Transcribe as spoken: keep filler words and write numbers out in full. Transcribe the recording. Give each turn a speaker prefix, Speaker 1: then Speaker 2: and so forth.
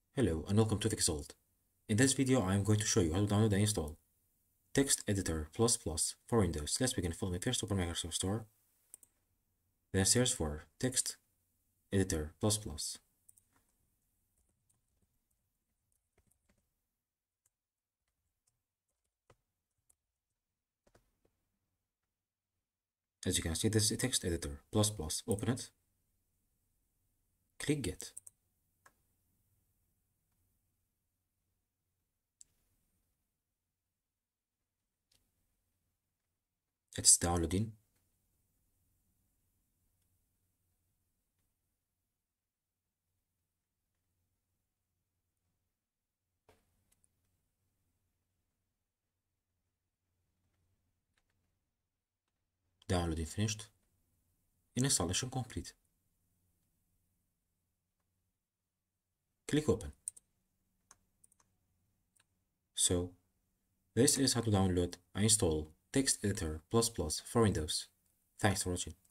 Speaker 1: Hello and welcome to TextEditor. In this video I am going to show you how to download and install TextEditor plus plus for Windows. Let's begin. Follow me. First open Microsoft Store, then search for TextEditor plus plus. As you can see, this is TextEditor plus plus. Open it, click Get. It's downloading. Downloading finished. Installation complete. Click Open. So, this is how to download and install TextEditor plus plus for Windows. Thanks for watching.